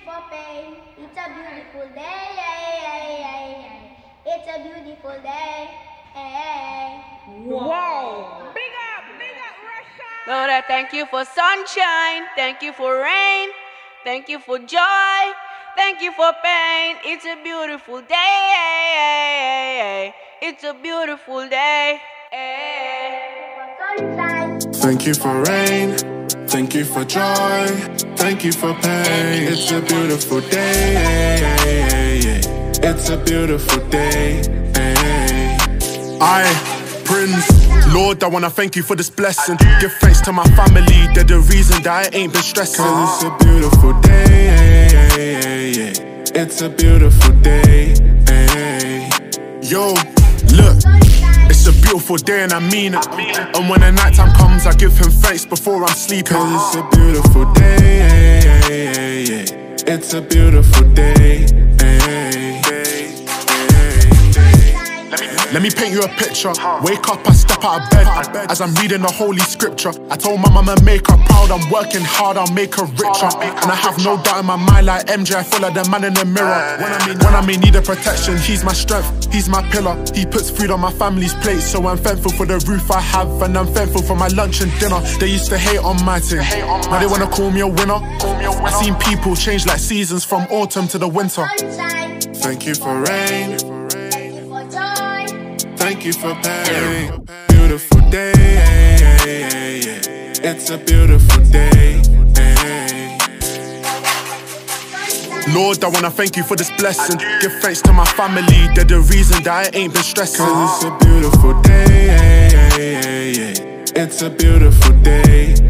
for pain. It's a beautiful day. It's a beautiful day. Wow. Big up, Rushawn. Lord, I thank you for sunshine. Thank you for rain. Thank you for joy. Thank you for pain. It's a beautiful day. It's a beautiful day. Thank you for rain. Thank you for joy. Thank you for pain. It's a beautiful day. It's a beautiful day. Prinz, Lord, I wanna thank you for this blessing. Give thanks to my family, they're the reason that I ain't been stressing. It's a beautiful day. It's a beautiful day. Yo, look. It's a beautiful day and I mean it. And when the night time comes, I give him thanks before I'm sleeping. It's a beautiful day. It's a beautiful day. Let me paint you a picture. Wake up, I step out of bed as I'm reading the holy scripture. I told my mama make her proud. I'm working hard, I'll make her richer. And I have no doubt in my mind, like MJ, I follow the man in the mirror. When I may need a protection, he's my strength, he's my pillar. He puts food on my family's plate, so I'm thankful for the roof I have, and I'm thankful for my lunch and dinner. They used to hate on my team, now they wanna call me a winner. I've seen people change like seasons from autumn to the winter. Thank you for rain. Thank you for pain. Beautiful day. It's a beautiful day. Lord, I wanna thank you for this blessing. Give thanks to my family, they're the reason that I ain't been stressing. It's a beautiful day. It's a beautiful day.